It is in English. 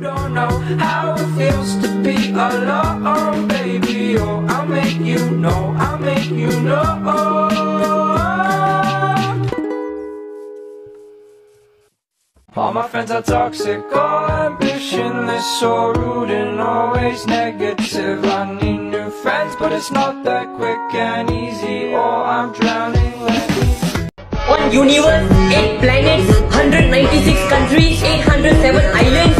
don't know how it feels to be alone, baby. Oh, I'll make you know, I'll make you know. All my friends are toxic, all ambitionless, so rude and always negative. I need new friends, but it's not that quick and easy, or I'm drowning. On universe, 8 planets, 196 countries, 807 islands.